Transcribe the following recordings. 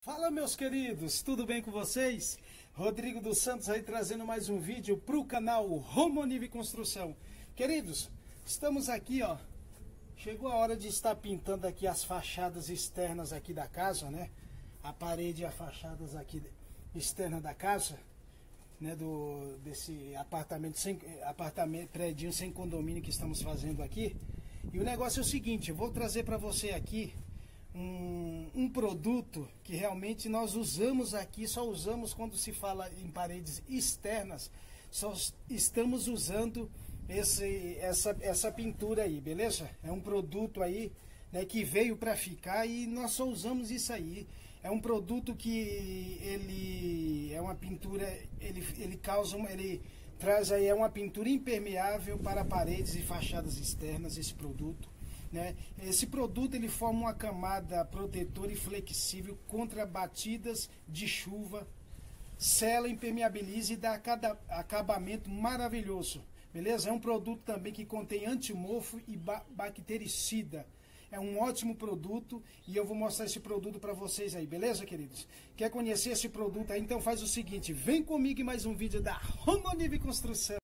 Fala, meus queridos, tudo bem com vocês? Rodrigo dos Santos aí trazendo mais um vídeo para o canal Romonive Construção. Queridos, estamos aqui, ó. Chegou a hora de estar pintando aqui as fachadas externas aqui da casa, né? A parede e as fachadas aqui externa da casa, né? Desse prédio sem condomínio que estamos fazendo aqui. E o negócio é o seguinte, eu vou trazer para você aqui um produto que realmente nós usamos aqui, só usamos quando se fala em paredes externas, só estamos usando essa pintura aí, beleza? É um produto aí, né, que veio para ficar e nós só usamos isso aí. É um produto que ele é uma pintura, ele traz aí uma pintura impermeável para paredes e fachadas externas, esse produto. Né? Esse produto ele forma uma camada protetora e flexível contra batidas de chuva, sela, impermeabiliza e dá acabamento maravilhoso, beleza? É um produto também que contém antimofo e bactericida. É um ótimo produto e eu vou mostrar esse produto para vocês aí, beleza, queridos? Quer conhecer esse produto aí? Então faz o seguinte, vem comigo em mais um vídeo da Romonive Construção.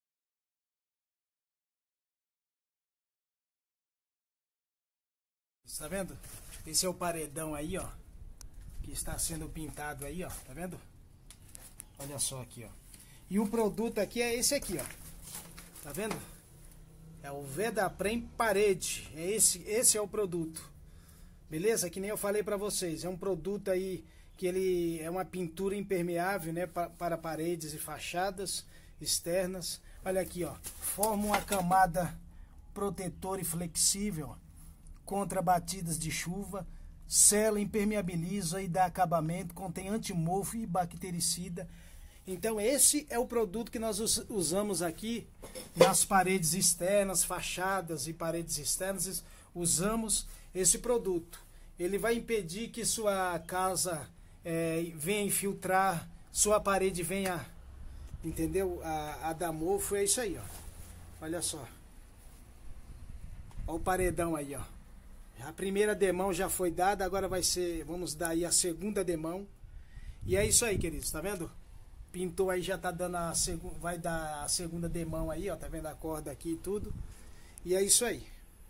Tá vendo? Esse é o paredão aí, ó, que está sendo pintado aí, ó, tá vendo? Olha só aqui, ó. E o produto aqui é esse aqui, ó. Tá vendo? É o Vedaprem Parede. Esse é o produto. Beleza? Que nem eu falei pra vocês, é um produto aí que ele é uma pintura impermeável, né, para paredes e fachadas externas. Olha aqui, ó. Forma uma camada protetora e flexível, ó, contra batidas de chuva, sela, impermeabiliza e dá acabamento, contém antimofo e bactericida. Então esse é o produto que nós usamos aqui nas paredes externas, fachadas e paredes externas, usamos esse produto. Ele vai impedir que sua casa venha infiltrar, sua parede venha, entendeu? A dar mofo, é isso aí, ó. Olha só. Olha o paredão aí, ó. A primeira demão já foi dada, agora vamos dar aí a segunda demão. E é isso aí, queridos, tá vendo? Pintou aí, já tá dando vai dar a segunda demão aí, ó, tá vendo a corda aqui e tudo. E é isso aí.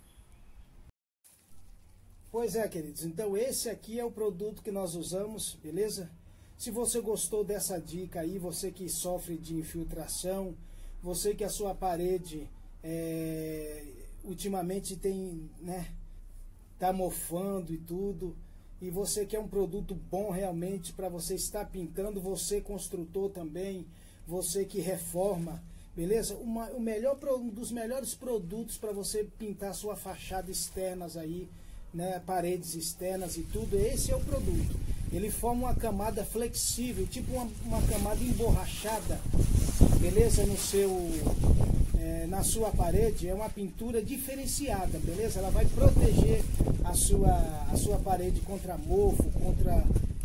Pois é, queridos, então esse aqui é o produto que nós usamos, beleza? Se você gostou dessa dica aí, você que sofre de infiltração, você que a sua parede ultimamente tem, né, tá mofando e tudo, e você quer um produto bom realmente para você estar pintando, você construtor também, você que reforma, beleza? Um dos melhores produtos para você pintar sua fachada externas aí, né, paredes externas e tudo, esse é o produto. Ele forma uma camada flexível, tipo uma camada emborrachada, beleza? Na sua parede, é uma pintura diferenciada, beleza? Ela vai proteger a sua parede contra mofo, contra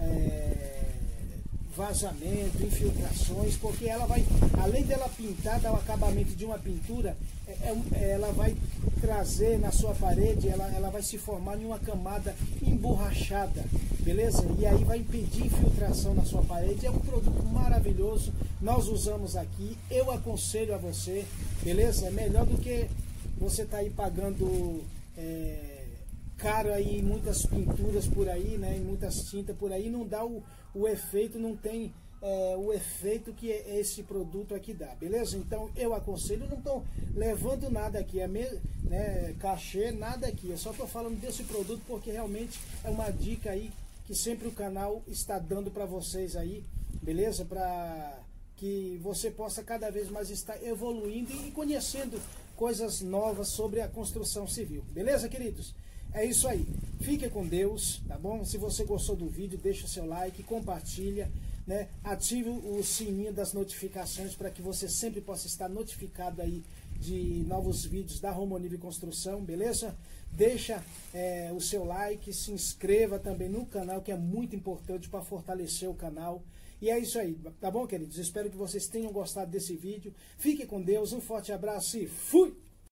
vazamento, infiltrações, porque ela vai, além dela pintar, dar o acabamento de uma pintura, ela vai trazer na sua parede, ela vai se formar em uma camada emborrachada, beleza? E aí vai impedir infiltração na sua parede. É um produto maravilhoso, nós usamos aqui, eu aconselho a você, beleza? É melhor do que você tá aí pagando caro aí em muitas pinturas por aí, né? Em muitas tintas por aí, não dá o efeito, não tem o efeito que esse produto aqui dá, beleza? Então eu aconselho, não estou levando nada aqui, né, cachê, nada aqui, eu só estou falando desse produto porque realmente é uma dica aí que sempre o canal está dando para vocês aí, beleza? Para que você possa cada vez mais estar evoluindo e conhecendo coisas novas sobre a construção civil, beleza, queridos? É isso aí, fique com Deus, tá bom? Se você gostou do vídeo, deixa o seu like, compartilha, né? Ative o sininho das notificações para que você sempre possa estar notificado aí de novos vídeos da Romonive Construção, beleza? Deixa o seu like, se inscreva também no canal, que é muito importante para fortalecer o canal. E é isso aí, tá bom, queridos? Espero que vocês tenham gostado desse vídeo. Fique com Deus, um forte abraço e fui!